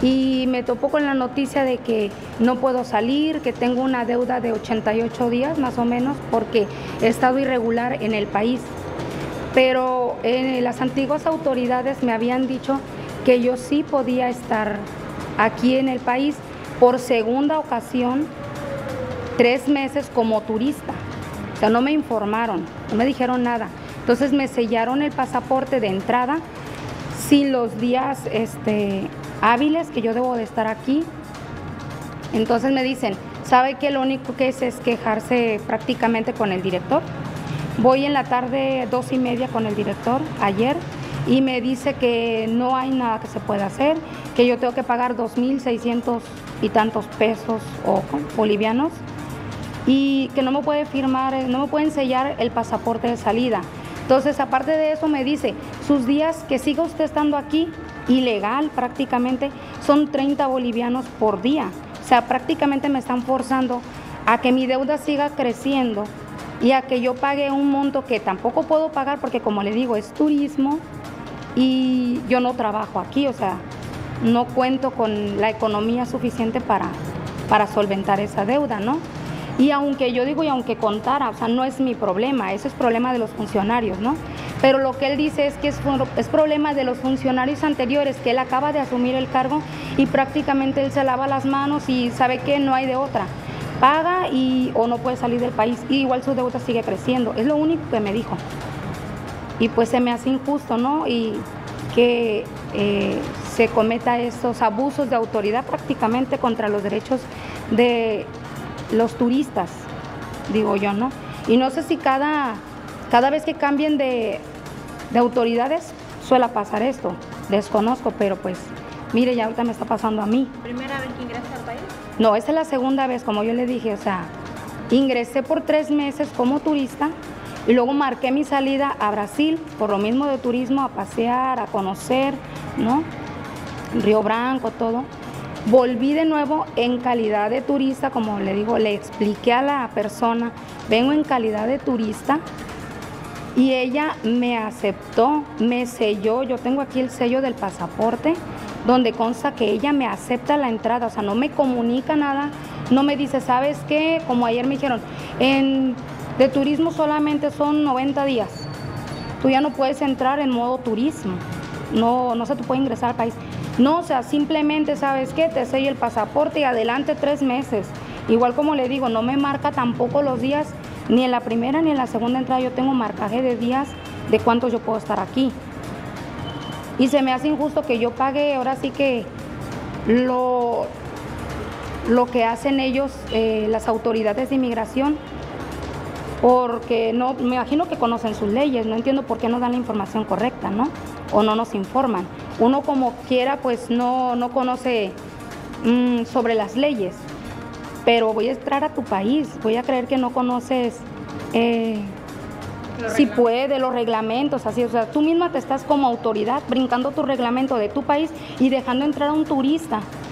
y me topo con la noticia de que no puedo salir, que tengo una deuda de 88 días más o menos porque he estado irregular en el país. Pero las antiguas autoridades me habían dicho que yo sí podía estar aquí en el país por segunda ocasión, 3 meses como turista. O sea, no me informaron, no me dijeron nada. Entonces me sellaron el pasaporte de entrada sin los días hábiles que yo debo de estar aquí. Entonces me dicen, ¿sabe qué? Lo único que es quejarse prácticamente con el director. Voy en la tarde 2:30 con el director ayer y me dice que no hay nada que se pueda hacer, que yo tengo que pagar 2,600 y tantos pesos o bolivianos y que no me puede firmar, no me pueden sellar el pasaporte de salida. Entonces, aparte de eso, me dice, sus días que siga usted estando aquí, ilegal prácticamente, son 30 bolivianos por día. O sea, prácticamente me están forzando a que mi deuda siga creciendo y a que yo pague un monto que tampoco puedo pagar porque, como le digo, es turismo y yo no trabajo aquí, o sea, no cuento con la economía suficiente para solventar esa deuda, ¿no? Y aunque yo digo, y aunque contara, o sea, no es mi problema, ese es problema de los funcionarios, ¿no? Pero lo que él dice es que es problema de los funcionarios anteriores, que él acaba de asumir el cargo y prácticamente él se lava las manos y sabe que no hay de otra. Paga o no puede salir del país, y igual su deuda sigue creciendo, es lo único que me dijo. Y pues se me hace injusto, ¿no? Y que se cometa estos abusos de autoridad prácticamente contra los derechos de los turistas, digo yo, ¿no? Y no sé si cada vez que cambien de autoridades suele pasar esto, desconozco, pero pues, mire, ya ahorita me está pasando a mí. ¿Primera vez que ingresa al país? No, esta es la segunda vez, como yo le dije, o sea, ingresé por 3 meses como turista y luego marqué mi salida a Brasil, por lo mismo de turismo, a pasear, a conocer, ¿no? Río Branco, todo. Volví de nuevo en calidad de turista, como le digo, le expliqué a la persona, vengo en calidad de turista y ella me aceptó, me selló, yo tengo aquí el sello del pasaporte donde consta que ella me acepta la entrada, o sea, no me comunica nada, no me dice, ¿sabes qué? Como ayer me dijeron, de turismo solamente son 90 días, tú ya no puedes entrar en modo turismo, no se te puede ingresar al país. No, o sea, simplemente, ¿sabes qué? Te sello el pasaporte y adelante 3 meses. Igual como le digo, no me marca tampoco los días, ni en la primera ni en la segunda entrada yo tengo marcaje de días de cuántos yo puedo estar aquí. Y se me hace injusto que yo pague, ahora sí que lo que hacen ellos, las autoridades de inmigración, porque no, me imagino que conocen sus leyes, no entiendo por qué no dan la información correcta, ¿no? O no nos informan. Uno como quiera pues no conoce sobre las leyes, pero voy a entrar a tu país, voy a creer que no conoces si puede, los reglamentos, así, o sea, tú misma te estás como autoridad brincando tu reglamento de tu país y dejando entrar a un turista.